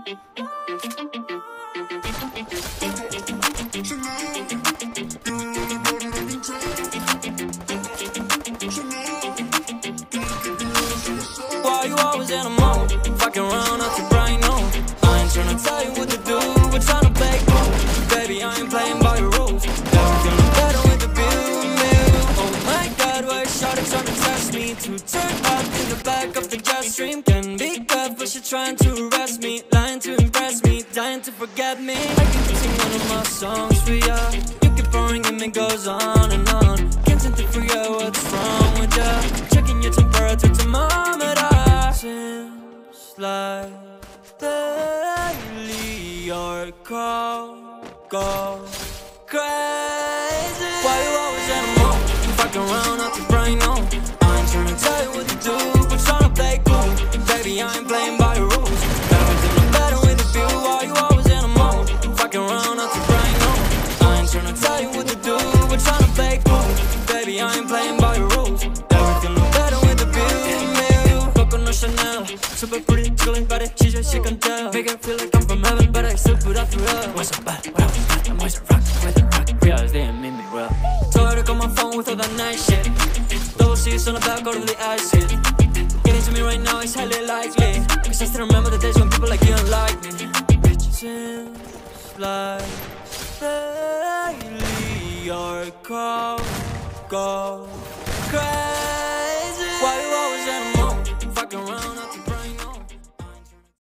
Why you always in a mode? Fucking around up to bright noon. I ain't tryna tell you what to do, we're tryna play cool. Baby, I ain't playing by your rules. Never feeling better with the view. Oh my God, why is shawty tryna test me? To turn up in the back of the jet stream. Can be good, but she trying to arrest me. Lying to impress me, dying to forget me. I can sing one of my songs for ya. You keep boring and it goes on and on. Can't seem to figure out what's wrong with ya. Checking your temperature thermometer. Seems like daily your call go crazy. Why you always in a mood? Fucking around up to brain on. I ain't tryna tell you what to do, but tryna play cool. Baby, I ain't playing by your rules. Never feeling better with a view. Why you always in a mood? Fucking around up to brain on. I ain't tryna tell you what to do, but tryna play cool. Baby, I ain't playing by your rules. Never feeling better with a view. Coconut Chanel, super pretty, chillin' body, she can tell. Make her feel like I'm from heaven, but I still put up for her. What's so bad? What else? I'm always a rock with a rock. Realize they ain't mean me well. Told her to call my phone with all that nice shit. Double C's on the back, go to the acid. Getting to me right now is highly likely, cause I still remember the days when people like you don't like me. It seems like daily your call go